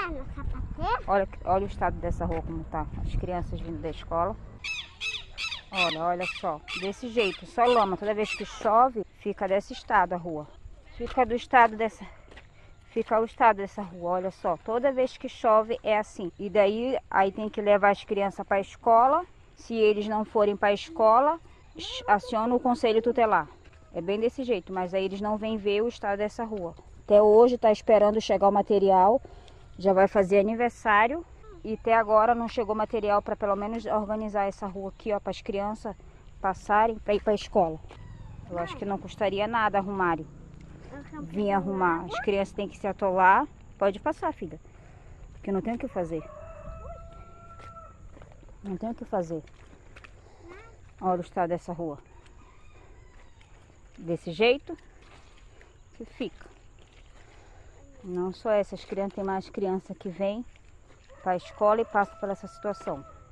no sapateiro? Olha o estado dessa rua como tá. As crianças vindo da escola. Olha só. Desse jeito, só lama. Toda vez que chove, fica desse estado a rua. Fica o estado dessa rua, olha só. Toda vez que chove é assim. E daí, aí tem que levar as crianças para a escola. Se eles não forem para a escola, aciona o conselho tutelar. É bem desse jeito, mas aí eles não vêm ver o estado dessa rua. Até hoje tá esperando chegar o material. Já vai fazer aniversário. E até agora não chegou material para pelo menos organizar essa rua aqui, ó, para as crianças passarem para ir para a escola. Eu acho que não custaria nada arrumarem. Vim arrumar. As crianças têm que se atolar. Pode passar, filha. Porque não tem o que fazer. Não tem o que fazer. Olha o estado dessa rua. Desse jeito que fica. Não só essas crianças, tem mais crianças que vêm para a escola e passam por essa situação.